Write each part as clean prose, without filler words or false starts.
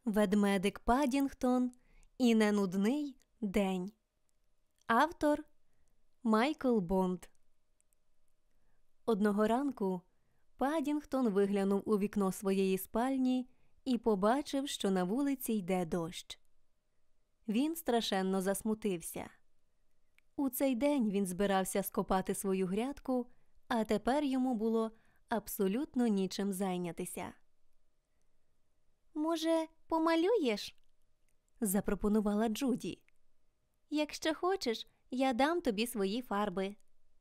Ведмедик Паддінгтон і ненудний день. Автор Майкл Бонд. Одного ранку Паддінгтон виглянув у вікно своєї спальні і побачив, що на вулиці йде дощ. Він страшенно засмутився. У цей день він збирався скопати свою грядку, а тепер йому було абсолютно нічим зайнятися. «Може, помалюєш?» – запропонувала Джуді. «Якщо хочеш, я дам тобі свої фарби».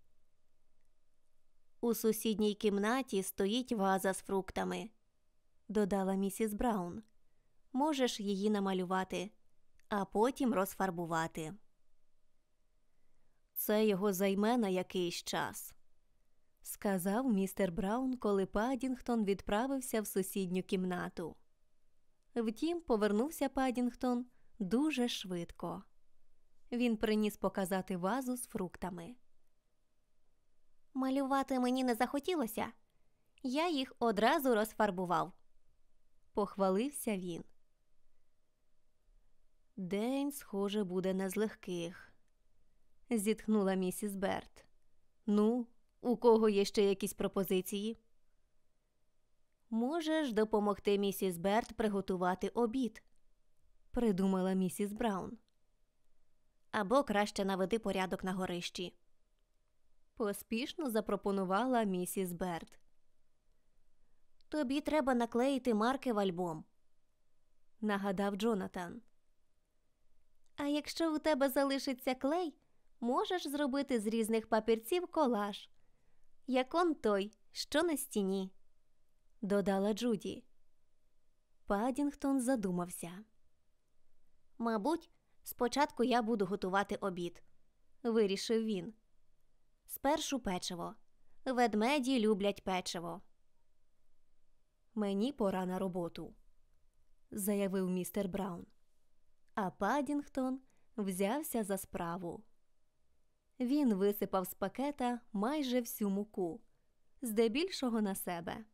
«У сусідній кімнаті стоїть ваза з фруктами», – додала місіс Браун. «Можеш її намалювати, а потім розфарбувати». «Це його займе на якийсь час», – сказав містер Браун, коли Паддінгтон відправився в сусідню кімнату. Втім, повернувся Паддінгтон дуже швидко. Він приніс показати вазу з фруктами. «Малювати мені не захотілося. Я їх одразу розфарбував», – похвалився він. «День, схоже, буде не з легких», – зітхнула місіс Берт. «Ну, у кого є ще якісь пропозиції?» «Можеш допомогти місіс Берт приготувати обід», – придумала місіс Браун. «Або краще наведи порядок на горищі», – поспішно запропонувала місіс Берт. «Тобі треба наклеїти марки в альбом», – нагадав Джонатан. «А якщо у тебе залишиться клей, можеш зробити з різних папірців колаж, як он той, що на стіні», – додала Джуді. Паддінгтон задумався. «Мабуть, спочатку я буду готувати обід», – вирішив він. «Спершу печиво. Ведмеді люблять печиво». «Мені пора на роботу», – заявив містер Браун. А Паддінгтон взявся за справу. Він висипав з пакета майже всю муку, здебільшого на себе.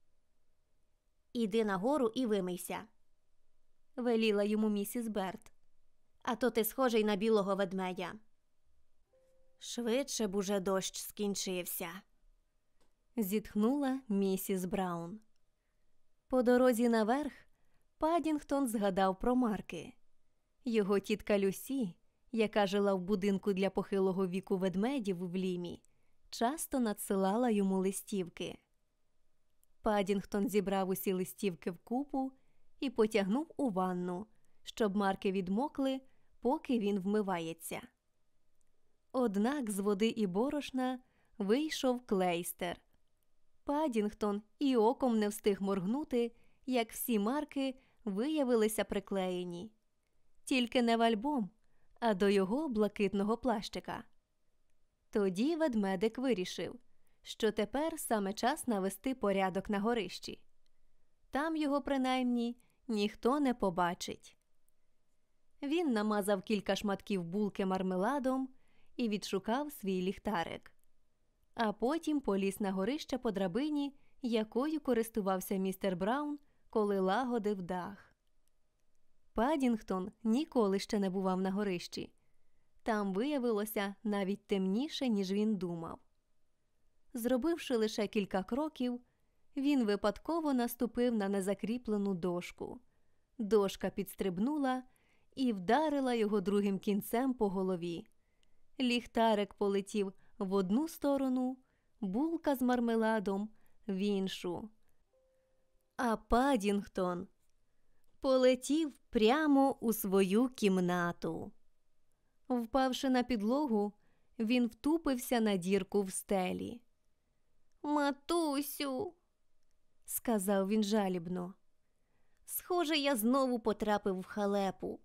«Іди нагору і вимийся», – веліла йому місіс Берт. «А то ти схожий на білого ведмедя». «Швидше б уже дощ скінчився», – зітхнула місіс Браун. По дорозі наверх Паддінгтон згадав про марки. Його тітка Люсі, яка жила в будинку для похилого віку ведмедів в Лімі, часто надсилала йому листівки. Паддінгтон зібрав усі листівки вкупу і потягнув у ванну, щоб марки відмокли, поки він вмивається. Однак з води і борошна вийшов клейстер. Паддінгтон і оком не встиг моргнути, як всі марки виявилися приклеєні. Тільки не в альбом, а до його блакитного плащика. Тоді ведмедик вирішив, що тепер саме час навести порядок на горищі. Там його, принаймні, ніхто не побачить. Він намазав кілька шматків булки мармеладом і відшукав свій ліхтарик. А потім поліз на горище по драбині, якою користувався містер Браун, коли лагодив дах. Паддінгтон ніколи ще не бував на горищі. Там виявилося навіть темніше, ніж він думав. Зробивши лише кілька кроків, він випадково наступив на незакріплену дошку. Дошка підстрибнула і вдарила його другим кінцем по голові. Ліхтарик полетів в одну сторону, булка з мармеладом – в іншу. А Паддінгтон полетів прямо у свою кімнату. Впавши на підлогу, він втупився на дірку в стелі. «Матусю!» – сказав він жалібно. «Схоже, я знову потрапив в халепу».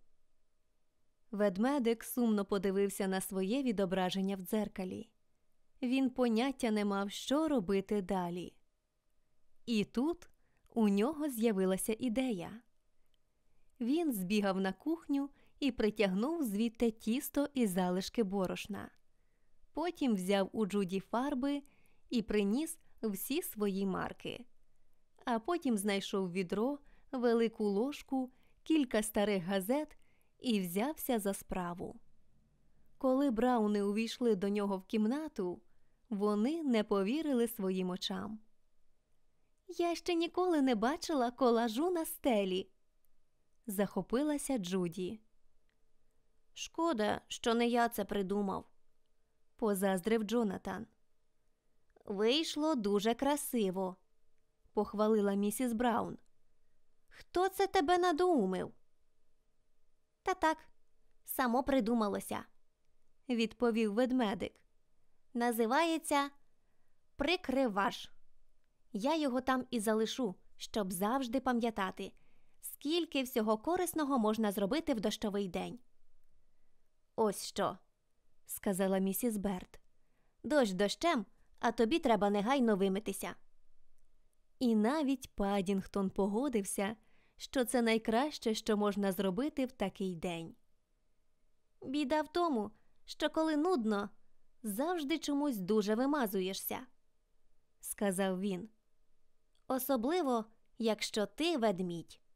Ведмедик сумно подивився на своє відображення в дзеркалі. Він поняття не мав, що робити далі. І тут у нього з'явилася ідея. Він збігав на кухню і притягнув звідти тісто і залишки борошна. Потім взяв у Джуді фарби і приніс всі свої марки. А потім знайшов відро, велику ложку кілька старих газет і взявся за справу. Коли Брауни увійшли до нього в кімнату, вони не повірили своїм очам. «Я ще ніколи не бачила колажу на стелі», – захопилася Джуді. «Шкода, що не я це придумав», – позаздрив Джонатан. «Вийшло дуже красиво», – похвалила місіс Браун. «Хто це тебе надоумив?» «Та так, само придумалося», – відповів ведмедик. «Називається прикриваж. Я його там і залишу, щоб завжди пам'ятати, скільки всього корисного можна зробити в дощовий день». «Ось що», – сказала місіс Берд. «Дощ дощем, а тобі треба негайно вимитися». І навіть Паддінгтон погодився, що це найкраще, що можна зробити в такий день. «Біда в тому, що коли нудно, завжди чомусь дуже вимазуєшся», – сказав він. «Особливо, якщо ти ведмідь».